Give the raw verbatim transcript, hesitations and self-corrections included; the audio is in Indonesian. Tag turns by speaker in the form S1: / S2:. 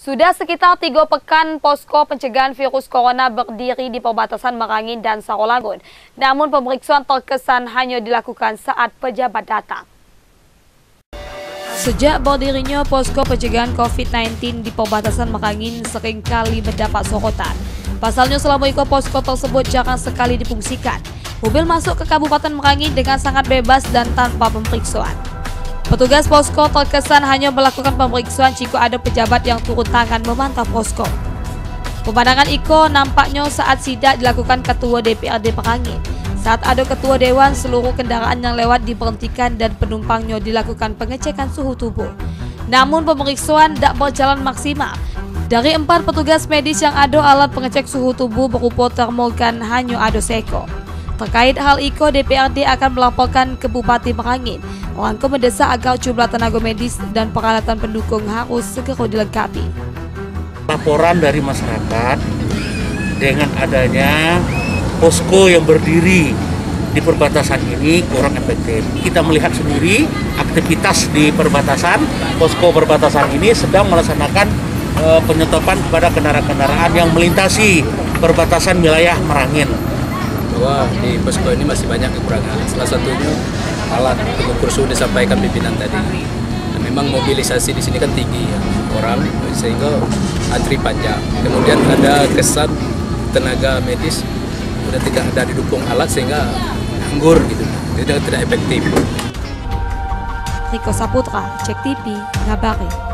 S1: Sudah sekitar tiga pekan posko pencegahan virus corona berdiri di perbatasan Merangin dan Sarolangun. Namun pemeriksaan terkesan hanya dilakukan saat pejabat datang. Sejak berdirinya posko pencegahan COVID sembilan belas di perbatasan Merangin seringkali mendapat sorotan. Pasalnya selama itu posko tersebut jarang sekali difungsikan. Mobil masuk ke Kabupaten Merangin dengan sangat bebas dan tanpa pemeriksaan. Petugas posko terkesan hanya melakukan pemeriksaan jika ada pejabat yang turun tangan memantau posko. Pemandangan Iko nampaknya saat sidak dilakukan Ketua D P R D Merangin. Saat ada Ketua Dewan, seluruh kendaraan yang lewat diberhentikan dan penumpangnya dilakukan pengecekan suhu tubuh. Namun pemeriksaan tidak berjalan maksimal. Dari empat petugas medis yang ada alat pengecek suhu tubuh berupa termogan hanya ada seko. Terkait hal itu, D P R D akan melaporkan ke Bupati Merangin. Orangko mendesak agar jumlah tenaga medis dan peralatan pendukung harus segera dilengkapi.
S2: Laporan dari masyarakat dengan adanya posko yang berdiri di perbatasan ini kurang efektif. Kita melihat sendiri aktivitas di perbatasan, posko perbatasan ini sedang melaksanakan e, penyetopan kepada kendaraan-kendaraan yang melintasi perbatasan wilayah Merangin.
S3: Bahwa di posko ini masih banyak kekurangan. Salah satunya alat pengukur suhu disampaikan pimpinan tadi. Dan memang mobilisasi di sini kan tinggi ya, orang sehingga antri panjang. Kemudian ada kesan tenaga medis sudah tidak ada didukung alat sehingga nganggur gitu, tidak tidak efektif.
S1: Riko Saputra, Cek T V, Ngabari.